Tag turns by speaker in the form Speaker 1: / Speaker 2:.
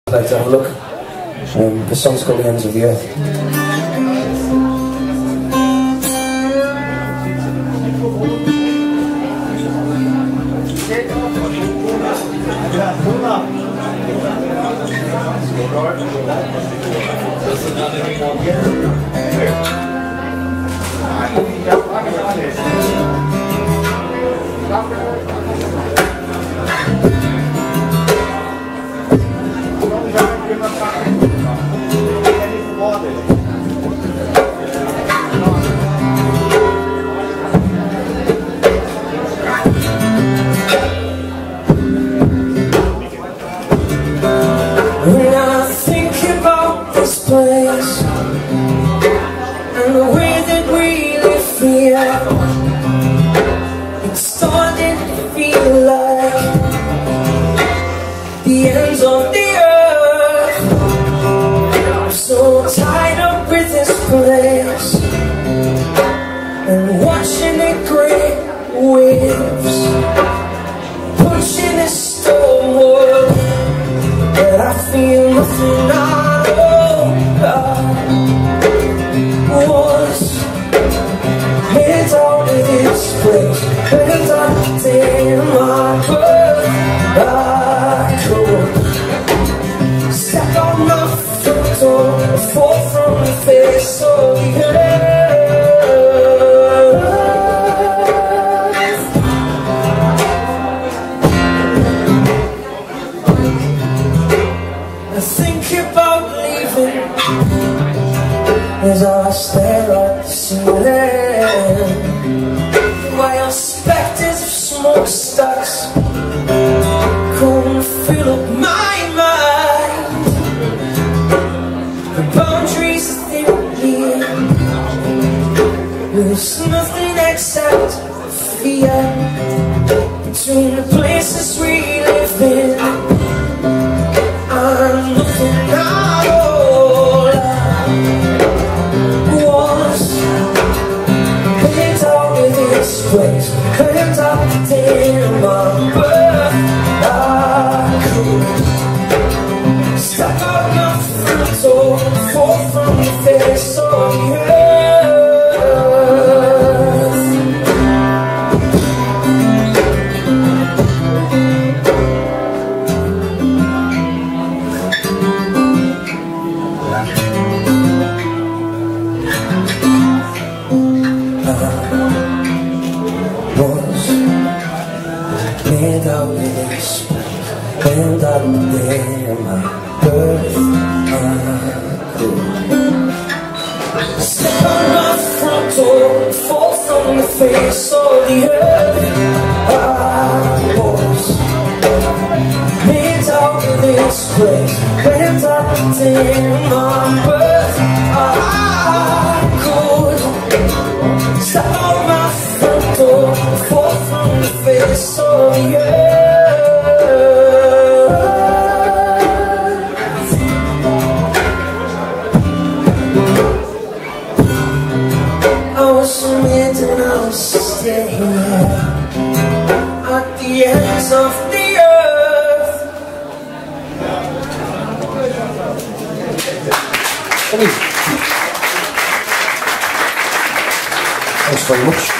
Speaker 1: I'd like to have a look. The song's called The Ends of the Earth.
Speaker 2: When I think about this place and the way that we live here, it's starting to feel like the ends of the earth. I'm so tied up with this place and watching it great waves pushing this stone wall. I feel nothing I was head out of this place, head out in my birth. I could step on my foot or fall from the face of the earth. I think about leaving as I stare at the ceiling, while specters of smokestacks come and fill up my mind. The boundaries are thin here, there's nothing except fear between the places we live in. I'm looking at all I was head out of this place, head out in my birth. I could step out my foot or fall from the face of the earth. Head out of this place, head out there, my birth. I could step on my front door, fall from the face of the earth. I was head out of this place, head out there, my birth. I could step on my front door, fall from the face of the earth. I was submitted and I was staying at the ends of the earth.
Speaker 1: Thanks very much.